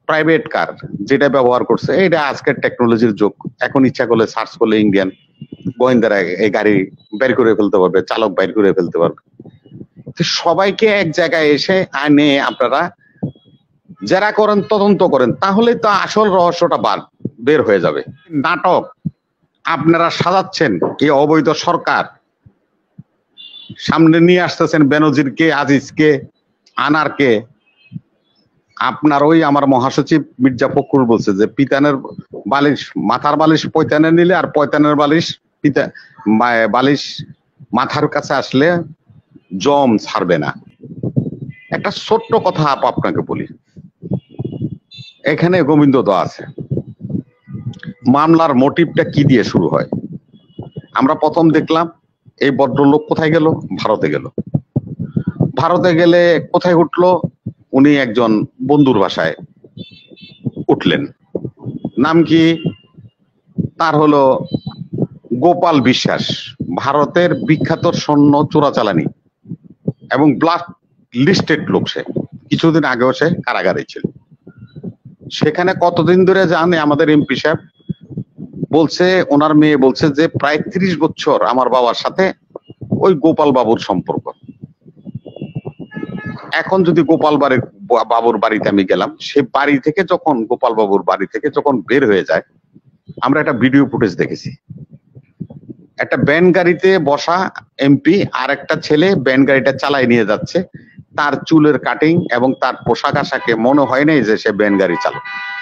Private car যেটা ব্যবহার করছে, এটা আজকের টেকনোলজির যুগ। এখন ইচ্ছা করলে সার্চ করলে ইন্ডিয়ান গোয়েন্দারা এই গাড়ি বের করে ফেলতে পারবে, চালক বের করে ফেলতে পারবে। সবাইকে এক জায়গায় এসে আনে আপনারা যারা করেন তদন্ত করেন, তাহলে তো আসল রহস্যটা বের হয়ে যাবে। নাটক আপনারা সাজাচ্ছেন, এই অবৈধ সরকার সামনে নিয়ে আসতেছেন বেনজিরকে, আজিজকে, আনারকে। আপনার ওই আমার মহাসচিব মির্জা ফখরুল বলছে যে পিতানের বালিশ, মাথার বালিশ পয়তানে নিলে আর পয়তানের বালিশ বালিশ মাথার কাছে আসলে জম ছাড়বে না। একটা ছোট্ট কথা আপনাকে বলি, এখানে গোবিন্দ দা আছে। মামলার মোটিভটা কি দিয়ে শুরু হয়? আমরা প্রথম দেখলাম এই ভদ্রলোক কোথায় গেল? ভারতে গেল। ভারতে গেলে কোথায় উঠলো? উনি একজন বন্ধুর বাসায় উঠলেন। নাম কি তার? হলো গোপাল বিশ্বাস, ভারতের বিখ্যাত স্বর্ণ চোরাচালানি এবং ব্ল্যাক লিস্টেড লোক। সে কিছুদিন আগেও সে কারাগারে ছিল। সেখানে কতদিন ধরে জানে আমাদের এমপি সাহেব বলছে, ওনার মেয়ে বলছে যে প্রায় 30 বছর আমার বাবার সাথে ওই গোপাল বাবুর সম্পর্ক। এখন যদি বাবুর বাড়িতে আমি গেলাম, সে বাড়ি থেকে যখন গোপাল বাবুর বাড়ি থেকে যখন বের হয়ে যায়, আমরা একটা ভিডিও ফুটেজ দেখেছি। একটা ব্যান গাড়িতে বসা এমপি আর একটা ছেলে ব্যান গাড়িটা চালায় নিয়ে যাচ্ছে। তার চুলের কাটিং এবং তার পোশাক আশাকে মনে হয় নাই যে সে ব্যান গাড়ি চালক।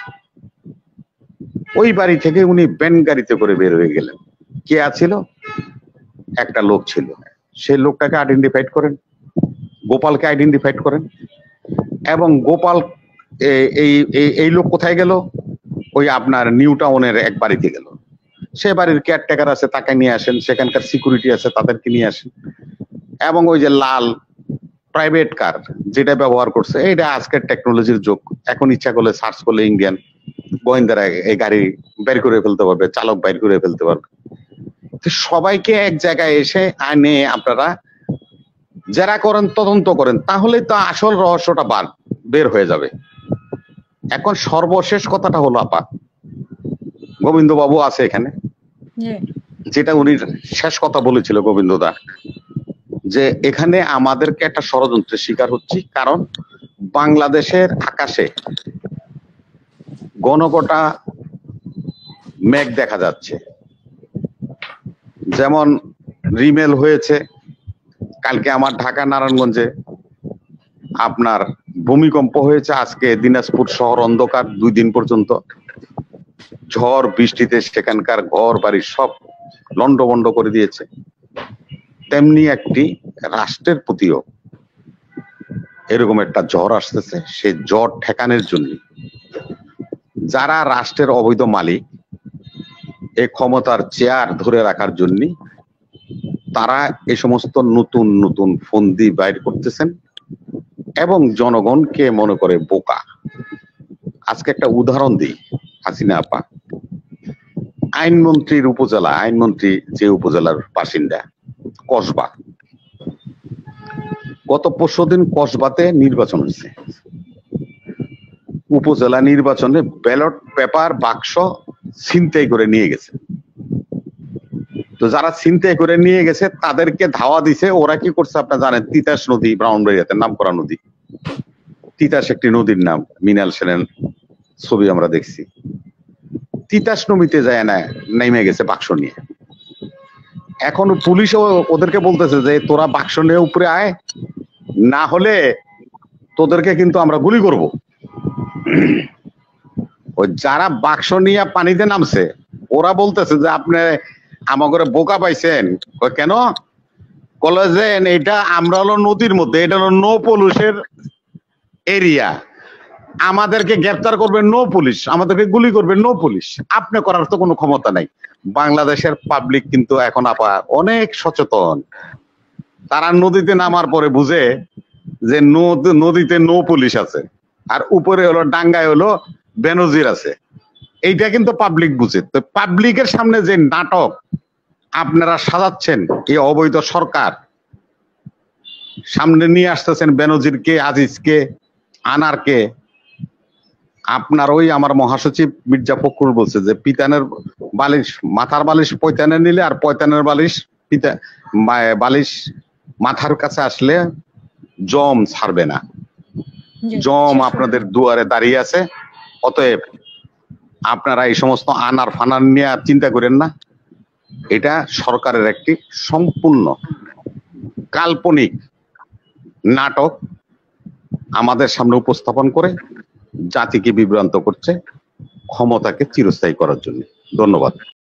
ওই বাড়ি থেকে উনি ব্যান গাড়িতে করে বের হয়ে গেলেন। কে আছিল? একটা লোক ছিল। সেই লোকটাকে আইডেন্টিফাইড করেন, গোপালকে আইডেন্টিফাইড করেন। এবং গোপাল এই লোক কোথায় গেল? ওই আপনার নিউ টাউনের এক বাড়িতে গেল। সে বাড়ির কেয়ারটেকার আছে, তাকে নিয়ে আসেন। সেখানকার সিকিউরিটি আছে, তাদেরকে নিয়ে আসেন। এবং ওই যে লাল প্রাইভেট কার যেটা ব্যবহার করছে, এটা আজকের টেকনোলজির যুগ। এখন ইচ্ছা করলে সার্চ করলে ইন্ডিয়ান গোয়েন্দারা এই গাড়ি বের করে ফেলতে পারবে, চালক বের করে ফেলতে পারবে। সবাইকে এক জায়গায় এসে আনে আপনারা যারা করেন তদন্ত করেন, তাহলে তো আসল রহস্যটা বের হয়ে যাবে। এখন সর্বশেষ কথাটা হলো, আপা গোবিন্দ বাবু আছে এখানে, যেটা উনি শেষ কথা বলেছিল গোবিন্দ দা, যে এখানে আমাদেরকে একটা ষড়যন্ত্রের শিকার হচ্ছি। কারণ বাংলাদেশের আকাশে ঘনঘটা মেঘ দেখা যাচ্ছে। যেমন রিমেল হয়েছে কালকে আমার ঢাকা নারায়ণগঞ্জে, আপনার ভূমিকম্প হয়েছে। আজকে দিনাজপুর শহর অন্ধকার 2 দিন পর্যন্ত। ঝড় বৃষ্টিতে সেখানকার ঘর বাড়ি সব লন্ডভন্ড করে দিয়েছে। তেমনি একটি রাষ্ট্রের প্রতিও এরকম একটা ঝড় আসতেছে। সেই ঝড় ঠেকানোর জন্য যারা রাষ্ট্রের অবৈধ মালিক, এই ক্ষমতার চেয়ার ধরে রাখার জন্য তারা এই সমস্ত নতুন নতুন ফন্দি বাইর করতেছেন এবং জনগণকে মনে করে বোকা। আজকে একটা উদাহরণ দিই, হাসিনা আপা আইনমন্ত্রীর উপজেলা, আইনমন্ত্রী যে উপজেলার বাসিন্দা কসবা, গত 25 দিন কসবাতে নির্বাচন হয়েছে। উপজেলা নির্বাচনে ব্যালট পেপার বাক্স ছিনতাই করে নিয়ে গেছে। তো যারা ছিনতাই করে নিয়ে গেছে তাদেরকে ধাওয়া দিছে। ওরা কি করছে আপনারা জানেন? তিতাস নদী, ব্রাহ্মণবাড়িয়াতে নাম করা নদী। তিতাস একটি নদীর নাম, মৃণাল সেনের ছবি আমরা দেখছি। তিতাস নদীতে যায় না, নেমে গেছে বাক্স নিয়ে। এখন পুলিশও ওদেরকে বলতেছে যে তোরা বাক্স নিয়ে উপরে আয়, না হলে তোদেরকে কিন্তু আমরা গুলি করব। ওই যারা বাক্স নিয়ে পানিতে নামছে ওরা বলতেছে যে আপনি আমাকে বোকা পাইছেন। কেন? বলে যে এটা আমরা হলো নদীর মধ্যে, এটা হলো নো পলিউশন এরিয়া, আমাদেরকে গ্রেফতার করবে নো পুলিশ, আমাদেরকে গুলি করবে নো পুলিশ, আপনি করার তো কোনো ক্ষমতা নাই। বাংলাদেশের পাবলিক কিন্তু এখন আপা অনেক সচেতন। তারা নদীতে নামার পরে বুঝে যে নদীতে নো পুলিশ আছে, আর উপরে হলো ডাঙ্গায় হলো বেনজির আছে। এইটা কিন্তু পাবলিক বুঝে। তো পাবলিকের সামনে যে নাটক আপনারা সাজাচ্ছেন, এই অবৈধ সরকার সামনে নিয়ে আসতেছেন বেনজিরকে, আজিজকে, আনারকে। আপনার ওই আমার মহাসচিব মির্জা ফখরুল বলছে যে পিতানের বালিশ, মাথার বালিশ পয়তানে নিলে আর পয়তানের বালিশ পিতা বালিশ মাথার কাছে আসলে জম ছাড়বে না, জি, জম শেষ আপনাদের পর্যন্ত। দুয়ারে দাঁড়িয়ে আছে। অতএব আপনারা এই সমস্ত আনার ফানার নিয়ে চিন্তা করেন না। এটা সরকারের একটি সম্পূর্ণ কাল্পনিক নাটক আমাদের সামনে উপস্থাপন করে জাতিকে বিভ্রান্ত করছে ক্ষমতাকে চিরস্থায়ী করার জন্য। ধন্যবাদ।